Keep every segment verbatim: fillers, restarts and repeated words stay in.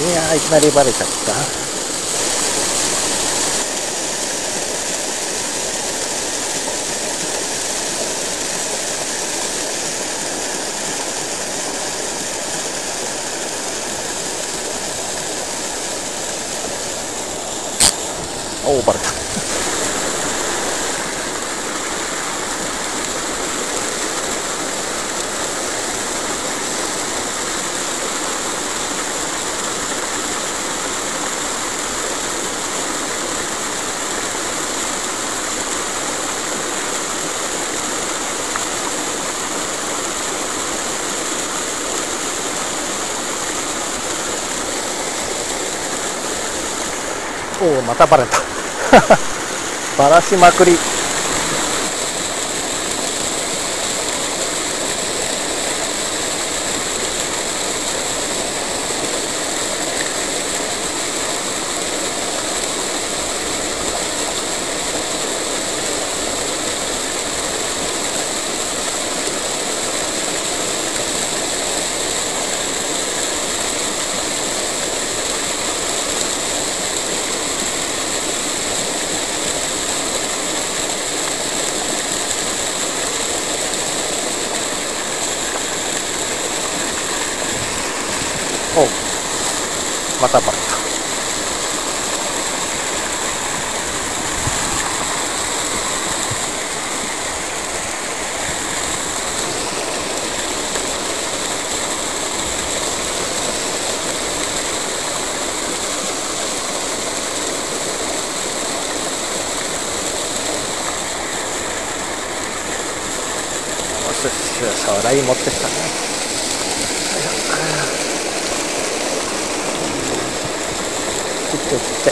いやー、いきなりバレちゃった。おお、バレた。おお、またバレた。バラしまくり。おう、またバレた。よしよしよし、ライン持ってきたね。切って切って。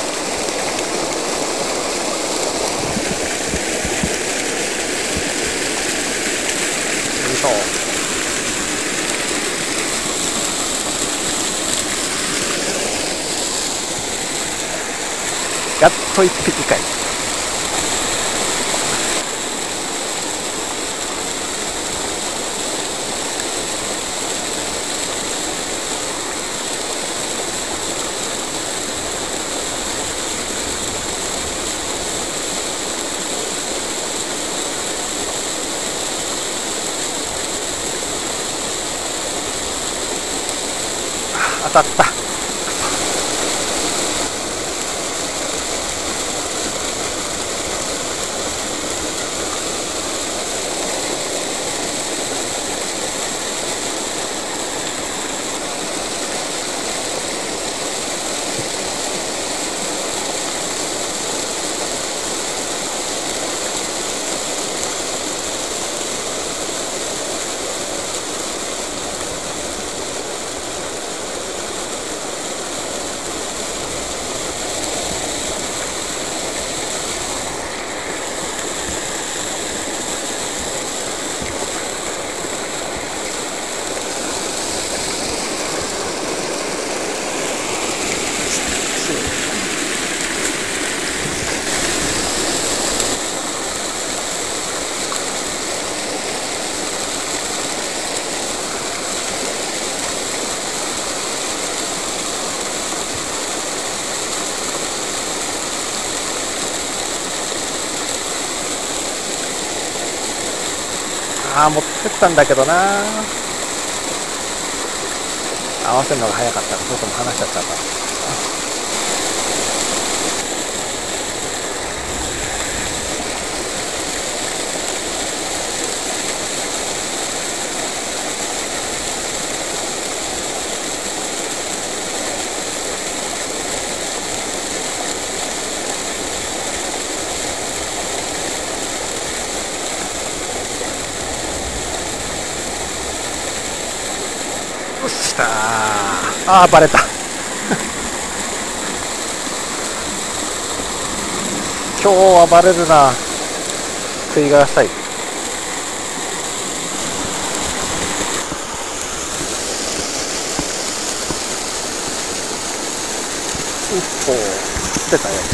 よいしょ。やっと一匹かい。当たった。ああ、持ってったんだけどな。合わせるのが早かったら、それとも離しちゃったか。よっしゃー。ああ、バレた。今日はバレるな。食いが浅い。うっほー、出たよ。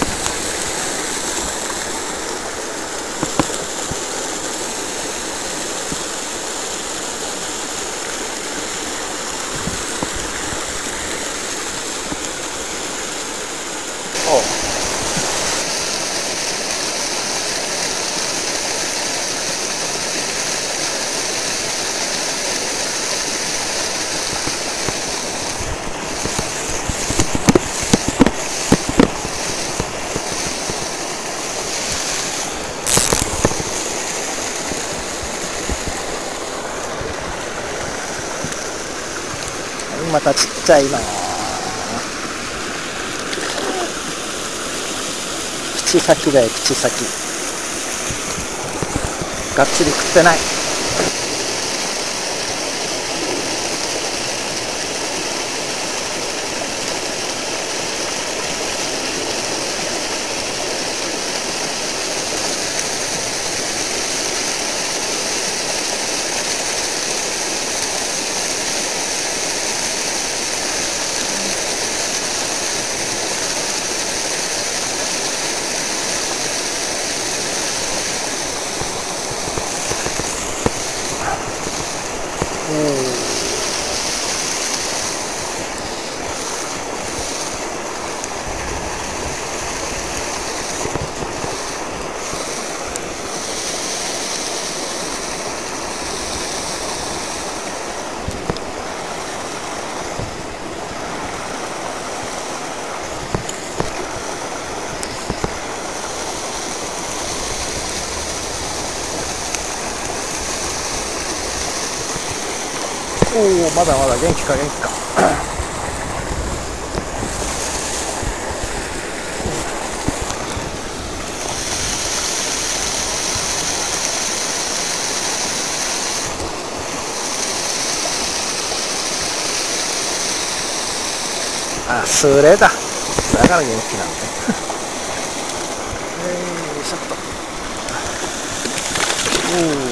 またちっちゃいの。口先だよ、口先。がっつり食ってない。おお、まだまだ元気か元気か。あ、スレだ。だから元気なんだ。よいしょっと。おお。